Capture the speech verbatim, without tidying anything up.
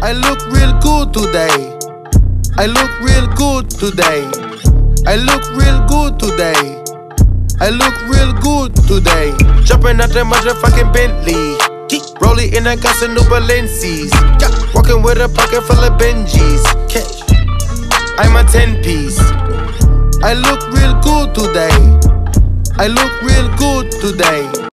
I look real good today. I look real good today. I look real good today. I look real good today. Jumping out that motherfucking Bentley. Rolling in, I got some new Balenci's. Walking with a pocket full of Benjis. I'm a ten piece. I look real good today. I look real good today.